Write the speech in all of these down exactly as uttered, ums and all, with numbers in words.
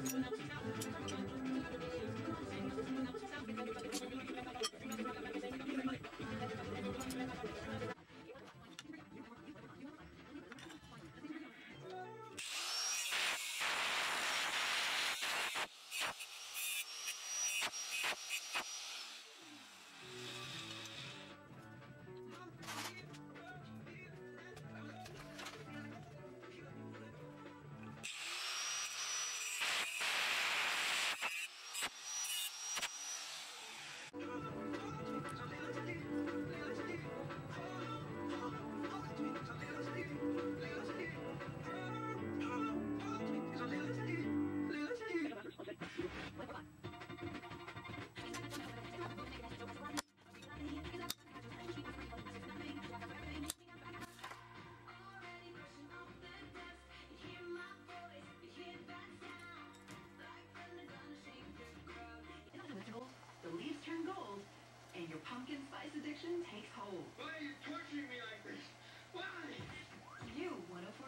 Pumpkin spice addiction takes hold. Why are you torturing me like this? Why? You one oh four.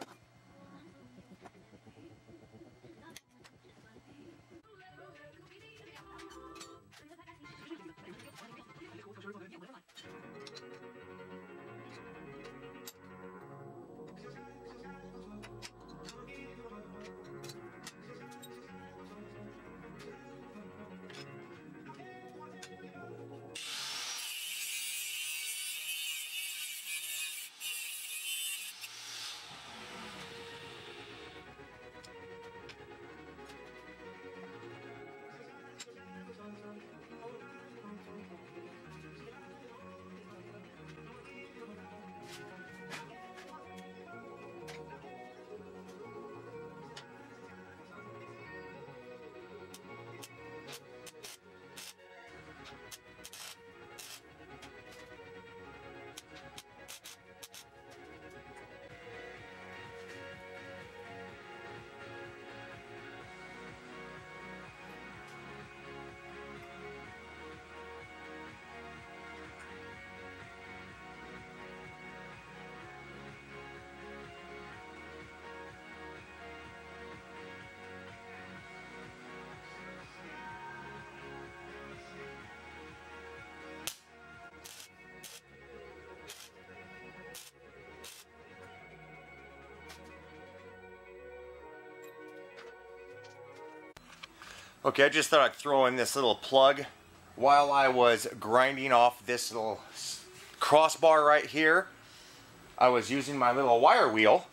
Okay, I just thought I'd throw in this little plug while I was grinding off this little crossbar right here. I was using my little wire wheel,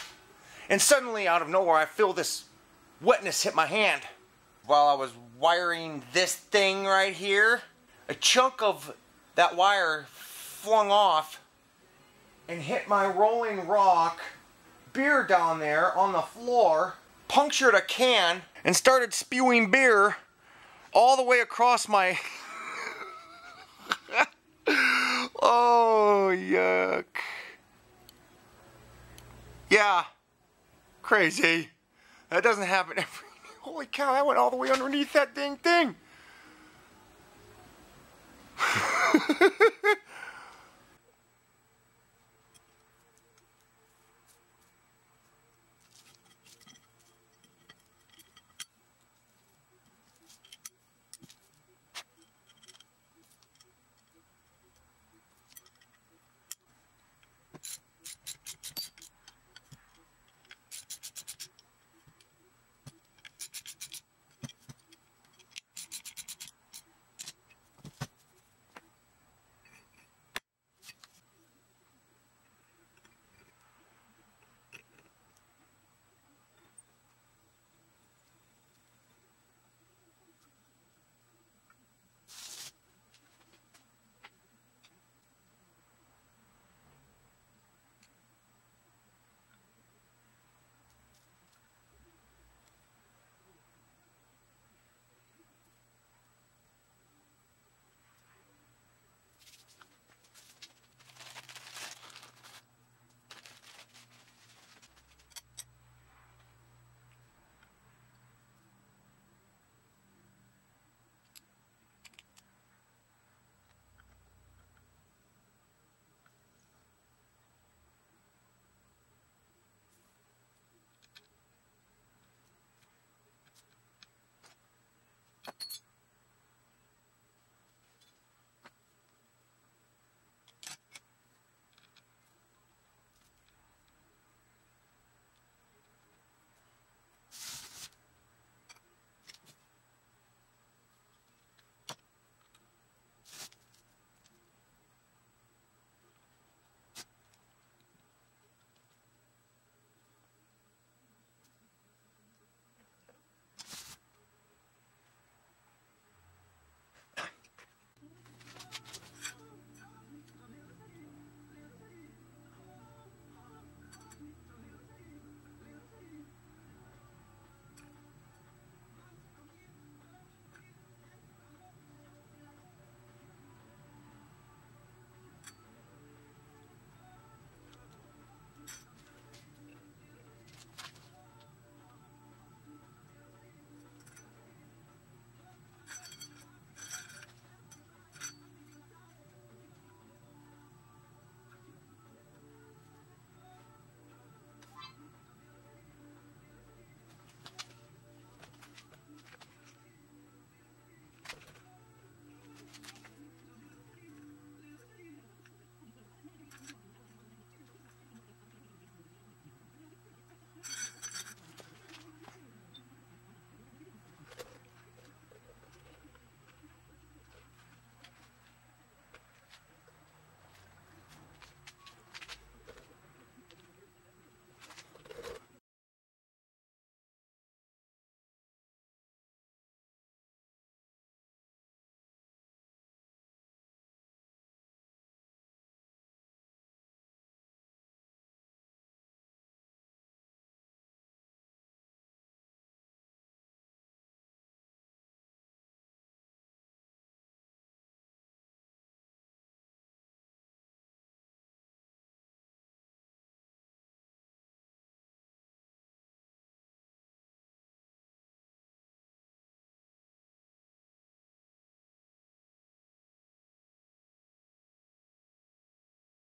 and suddenly out of nowhere I feel this wetness hit my hand. While I was wiring this thing right here, a chunk of that wire flung off and hit my rolling rock beer down there on the floor, punctured a can, and started spewing beer all the way across my... Oh, yuck. Yeah, crazy. That doesn't happen every... Holy cow, that went all the way underneath that dang thing.